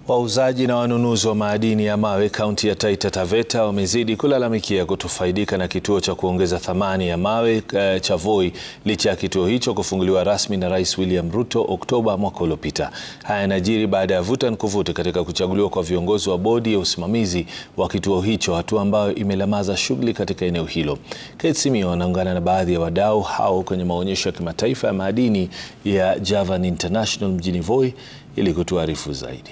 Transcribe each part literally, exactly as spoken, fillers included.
Wauzaji na wanunuzi wa madini ya mawe kaunti ya TaitaTaveta wamezidi kulalamikia kutofaidika na kituo cha kuongeza thamani ya mawe uh, cha Voi, licha ya kituo hicho kufunguliwa rasmi na Rais William Ruto Octoba mwaka uliopita. Haya yanajiri baada ya vuta nikuvute katika kuchaguliwa kwa viongozi wa bodi ya usimamizi wa kituo hicho, hatua ambayo imelemaza shughuli katika eneo hilo. Ketsimio anaungana na baadhi ya wadau hao kwenye maonyesho ya kimataifa ya madini ya Javan International mjini Voi ili kutuarifu zaidi.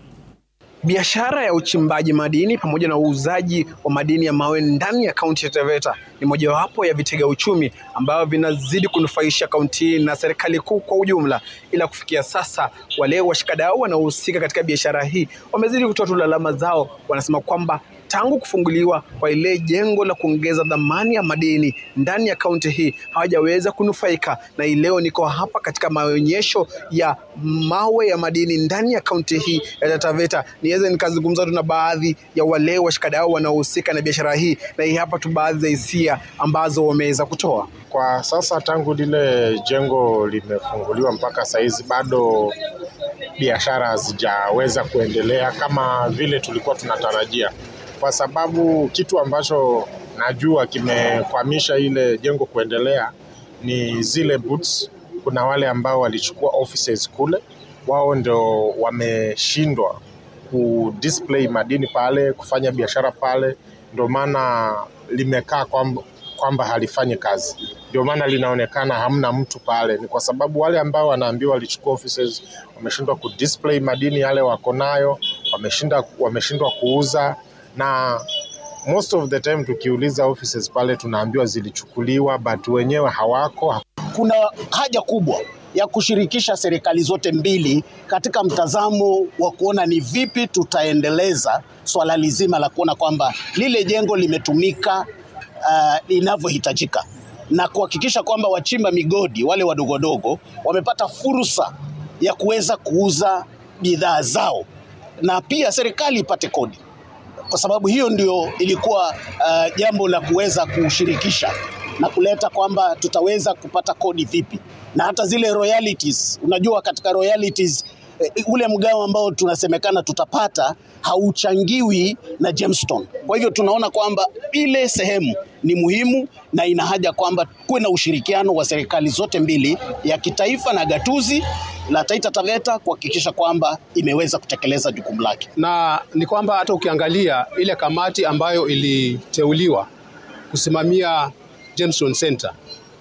Biashara ya uchimbaji madini pamoja na uuzaji wa madini ya mawe ndani ya kaunti ya Taveta ni mojawapo ya vitega uchumi ambao vinazidi kunufaisha kaunti na serikali kuu kwa ujumla. Ila kufikia sasa, wale washikadau wanaohusika katika biashara hii wamezidi kutoa lalama zao. Wanasema kwamba tangu kufunguliwa kwa ile jengo la kuongeza dhamani ya madini ndani ya kaunti hii hawajaweza kunufaika. Na leo niko hapa katika maonyesho ya mawe ya madini ndani ya kaunti hii ya TaitaTaveta, niweze nikazungumza tu na baadhi ya wale washikadau wanaohusika na biashara hii, na hii hapa tu baadhi ya hisia ambazo wameweza kutoa. Kwa sasa tangu lile jengo limefunguliwa mpaka saizi bado biashara hazijaweza kuendelea kama vile tulikuwa tunatarajia, kwa sababu kitu ambacho najua kimekwamisha ile jengo kuendelea ni zile boots. Kuna wale ambao walichukua offices kule, wao ndio wameshindwa ku display madini pale, kufanya biashara pale, ndio maana limekaa kwamba kwamba halifanyi kazi. Ndio maana linaonekana hamna mtu pale, ni kwa sababu wale ambao wanaambiwa walichukua offices wameshindwa ku display madini yale wako nayo, wameshinda wameshindwa kuuza. Na most of the time tukiuliza offices pale tunaambiwa zilichukuliwa, but wenyewe hawako. Kuna haja kubwa ya kushirikisha serikali zote mbili katika mtazamo wa kuona ni vipi tutaendeleza swala lizima la kuona kwamba lile jengo limetumika uh, inavyohitajika, na kuhakikisha kwamba wachimba migodi wale wadogodogo wamepata fursa ya kuweza kuuza bidhaa zao, na pia serikali ipate kodi, kwa sababu hiyo ndio ilikuwa uh, jambo la kuweza kushirikisha na kuleta kwamba tutaweza kupata kodi vipi. Na hata zile royalties, unajua katika royalties ule mgao ambao tunasemekana tutapata hauchangiwi na gemstone. Kwa hivyo tunaona kwamba ile sehemu ni muhimu na ina haja kwamba kuwe na ushirikiano wa serikali zote mbili, ya kitaifa na gatuzi la TaitaTaveta, kuhakikisha kwamba imeweza kutekeleza jukumu lake. Na ni kwamba hata ukiangalia ile kamati ambayo iliteuliwa kusimamia Gemstone Center,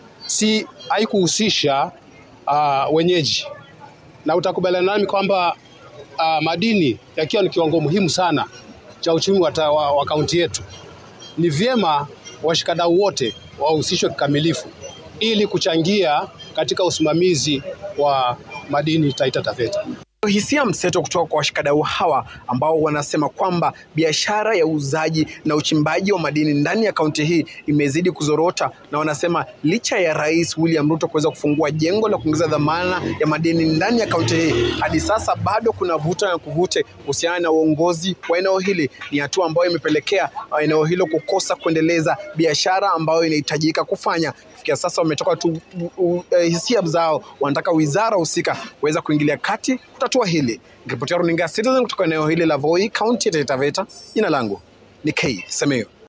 si haikuhusisha uh, wenyeji. Na utakubaliana nami kwamba uh, madini yakiwa ni kiwango muhimu sana cha uchumi wa, wa, wa kaunti yetu, ni vyema washikadau wote wahusishwe kikamilifu ili kuchangia katika usimamizi wa madini TaitaTaveta. Hisia mseto kutoka kwa washikadau hawa ambao wanasema kwamba biashara ya uuzaji na uchimbaji wa madini ndani ya kaunti hii imezidi kuzorota, na wanasema licha ya Rais William Ruto kuweza kufungua jengo la kuongeza dhamana ya madini ndani ya kaunti hii, hadi sasa bado kuna vuta na nikuvute kuhusiana na uongozi wa eneo hili. Ni hatua ambayo imepelekea eneo hilo kukosa kuendeleza biashara ambayo inahitajika kufanya. Kufikia sasa wametoka tu uh, uh, hisia zao, wanataka wizara husika kuweza kuingilia kati kutatua hili. Nikiripotia runinga Citizen kutoka eneo hili la Voi, kaunti ya TaitaTaveta, jina langu ni K. Semeo.